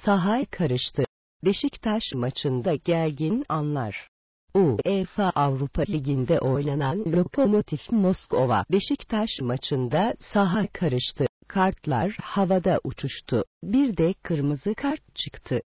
saha karıştı. Beşiktaş maçında gergin anlar. UEFA Avrupa Ligi'nde oynanan Lokomotiv Moskova Beşiktaş maçında saha karıştı. Kartlar havada uçuştu. Bir de kırmızı kart çıktı.